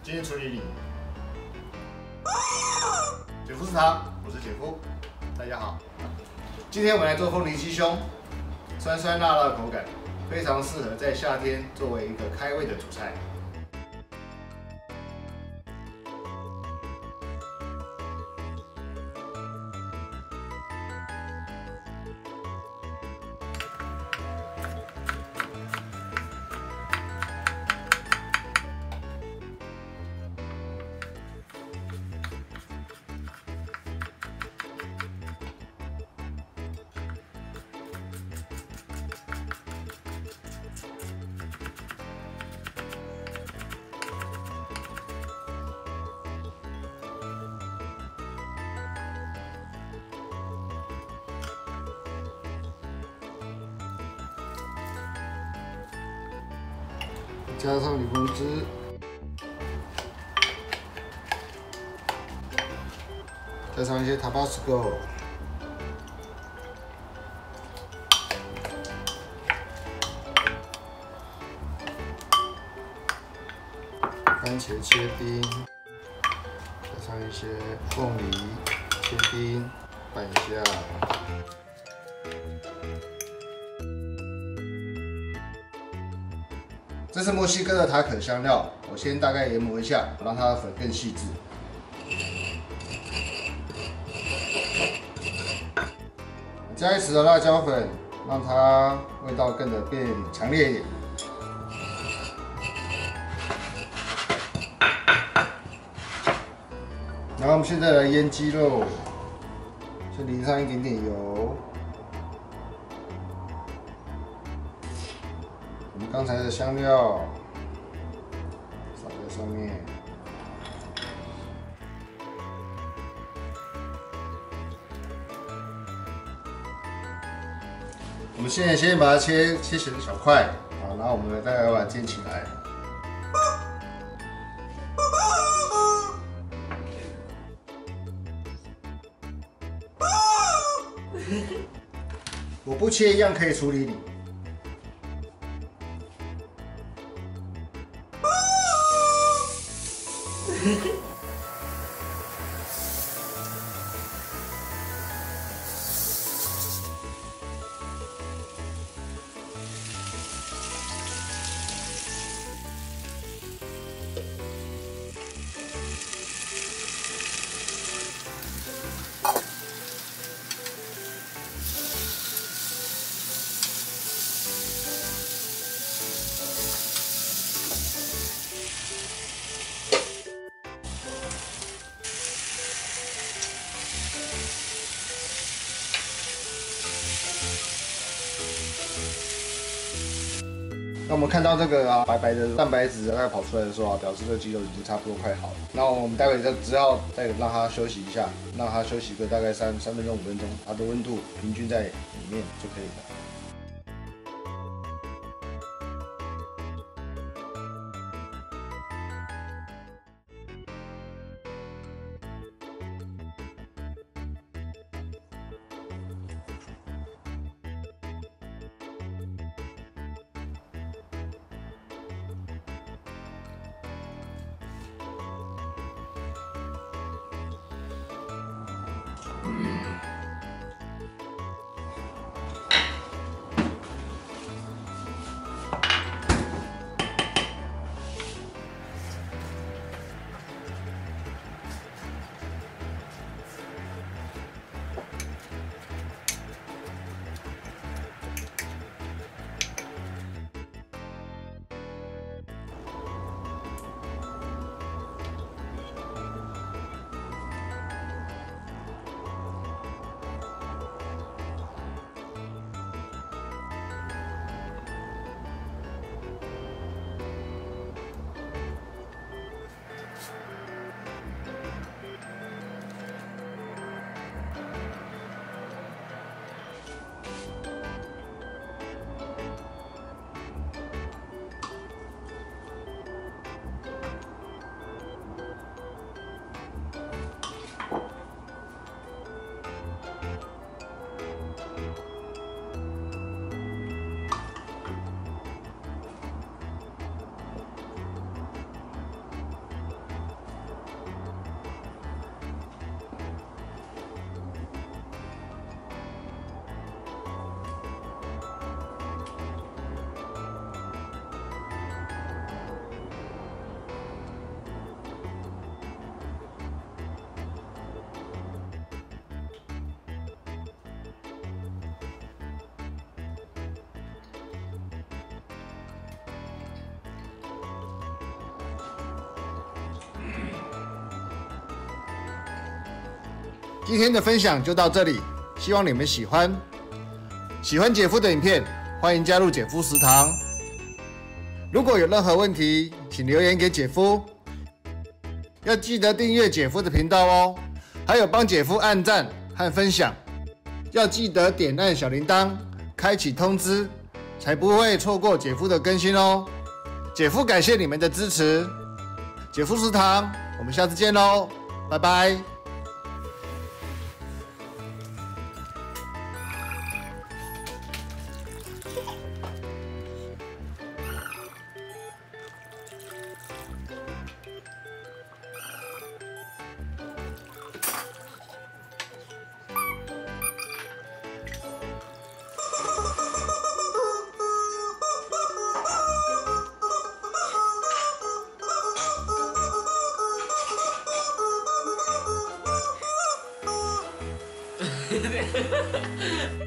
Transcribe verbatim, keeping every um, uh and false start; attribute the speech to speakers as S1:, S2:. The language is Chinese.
S1: 今天处理你。姐夫食堂，我是姐夫，大家好。今天我们来做凤梨鸡胸，酸酸辣辣的口感，非常适合在夏天作为一个开胃的主菜。 加上柠檬汁，加上一些 Tabasco， 番茄切丁，加上一些凤梨切丁，拌一下。 这是墨西哥的塔可香料，我先大概研磨一下，让它的粉更细致。加一匙的辣椒粉，让它味道更的变强烈一点。然后我们现在来腌鸡肉，先淋上一点点油。 我们刚才的香料撒在上面，我们现在先把它切切成小块，好，然后我们再把它煎起来。我不切一样可以处理你。 那我们看到这个啊白白的蛋白质大概跑出来的时候啊，表示这个鸡肉已经差不多快好了。那我们待会就只要再让它休息一下，让它休息个大概三三分钟五分钟，它的温度平均在里面就可以了。 今天的分享就到这里，希望你们喜欢。喜欢姐夫的影片，欢迎加入姐夫食堂。如果有任何问题，请留言给姐夫。要记得订阅姐夫的频道哦，还有帮姐夫按赞和分享。要记得点按小铃铛，开启通知，才不会错过姐夫的更新哦。姐夫感谢你们的支持。姐夫食堂，我们下次见喽，拜拜。
S2: Ha ha ha ha!